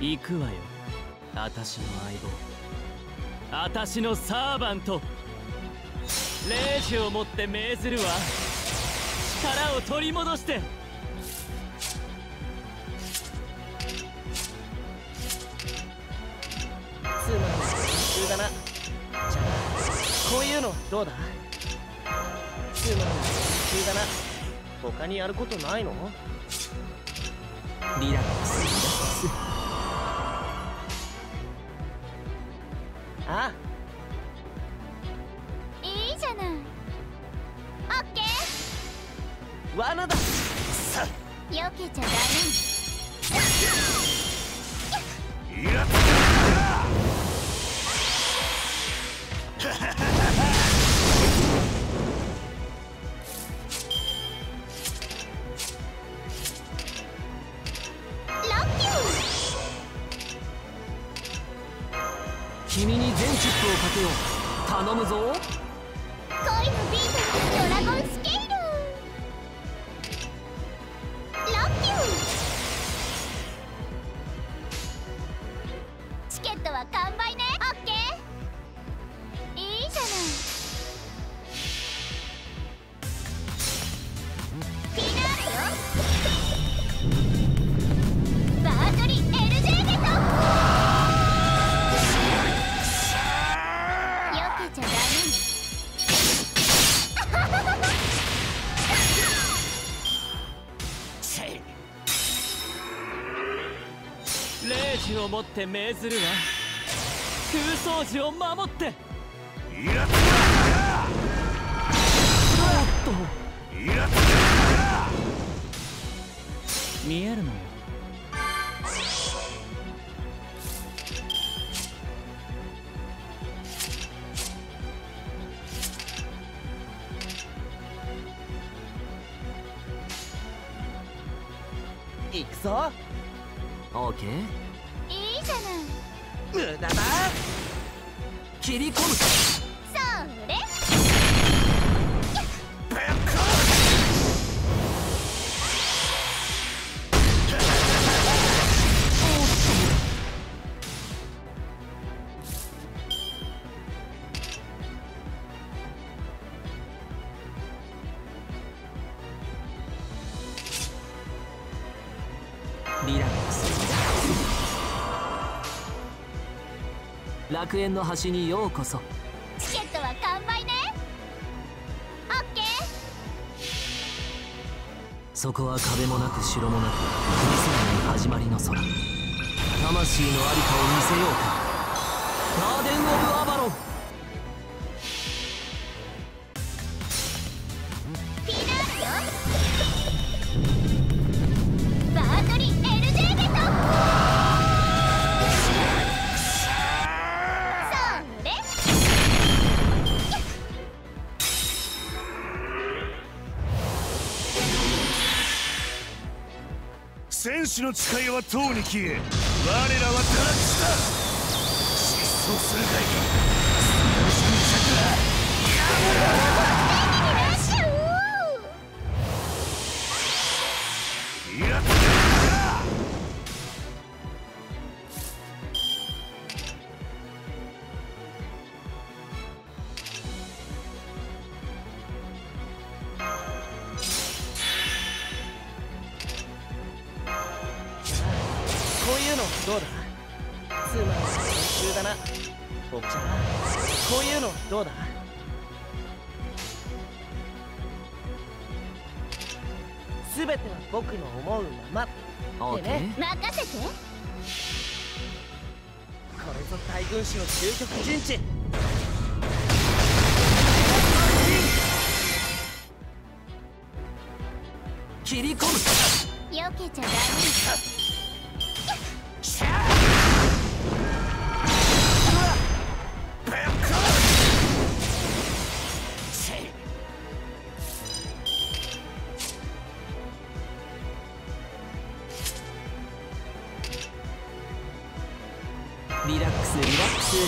行くわよ、私の相棒、私のサーバント。霊樹をもって命ずるわ。力を取り戻して。 つまんない練習だな。じゃあこういうのどうだ。つまんない練習だな。他にやることないの？ リラックスリラックス。 ああ、 いいじゃない。オッケー。 罠だ。さあ避けちゃダメ。 イラッと君に全チップをかけよう。頼むぞ。 恋のビートドラゴンスケール。ロッキュー。チケットは完売ね。オッケー。いいじゃない。ピーナッツよ。バートリ LJ ゲット。 霊樹をもって命ずるわ。空想時を守って。 イラッとイラッと見えるのよ。 行くぞ。 オーケー。 いいじゃない。 無駄だ。 切り込む。 それ。 リラックスリラックス。楽園の端にようこそ。 チケットは完売ね。オッケー。 そこは壁もなく城もなく見せない始まりの空。魂のありかを見せようか。ガーデン・オブ・アバロン。 ピーナッツよ。バートリ LJ ゲット。それ。 戦士の誓いはとうに消え、我らは堕落した。失踪するがいい。その執着はやめろ。イラッとこういうのどうだ。つまんない練習だな。僕ちゃんこういうのどうだ。すべては僕の思うままでね。 任せて。 これぞ大軍師の究極陣地。 切り込む。 避けちゃダメ。 リラックスリラックス。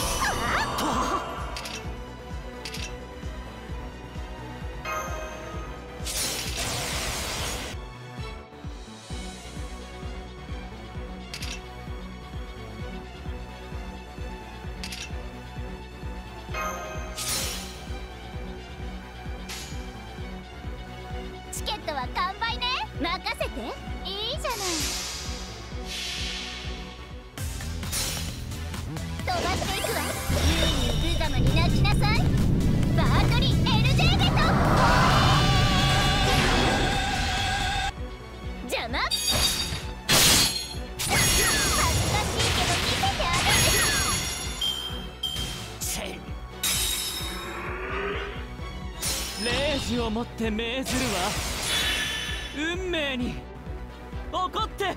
をもって命ずるは運命に怒って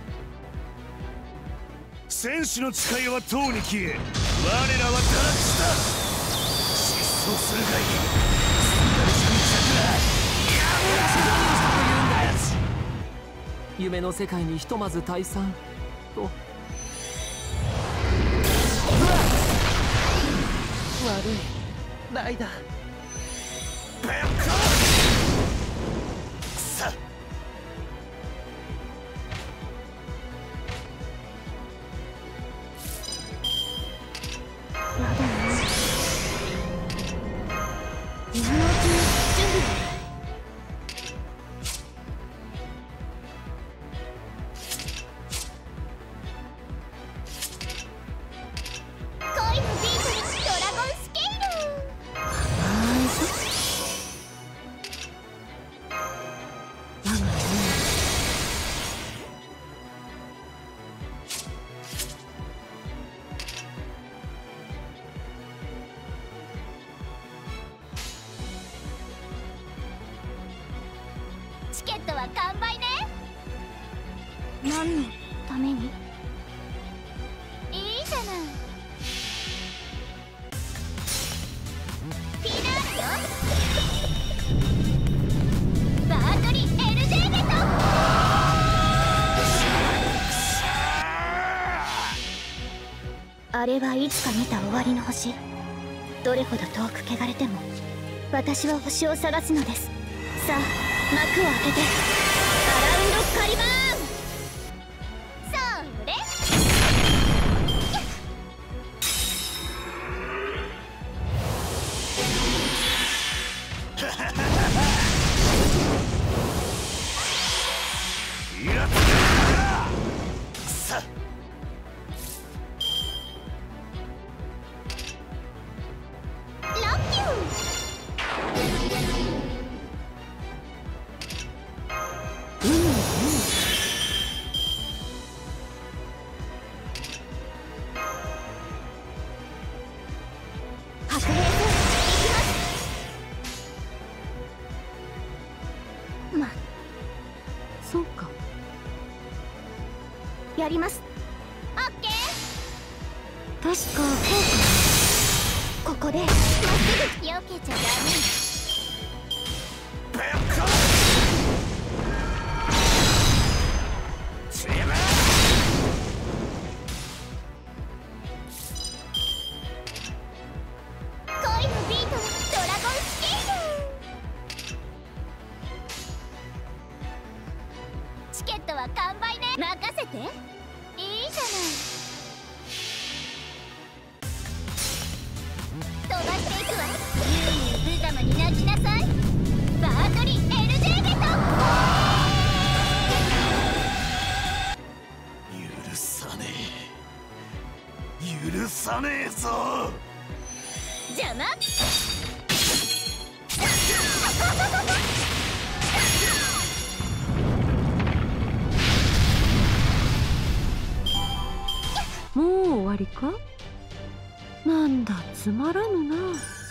戦士の誓いはとうに消え、我らは堕落した失踪するがいい。 夢の世界にひとまず退散と。 悪いライダー。 チケットは完売ね。何のために？いいじゃない。フィナーレよ。バートリ LJ ベト。あれはいつか見た終わりの星。どれほど遠く汚れても私は星を探すのです。さあ幕を開けてアラウンドカリバーン。それやったさラッキュー。 そうか。 やります。オッケー。 確かここでまっすぐよけちゃダメ。恋のビートはドラゴンスケール。チケットは完売ね。任せて。いいじゃない。飛ばしていくわ。ユーユー無様に泣きなさい。バートリ LJ ベト。 許さねえ許さねえぞ。 邪魔。 もう終わりか。なんだつまらぬな。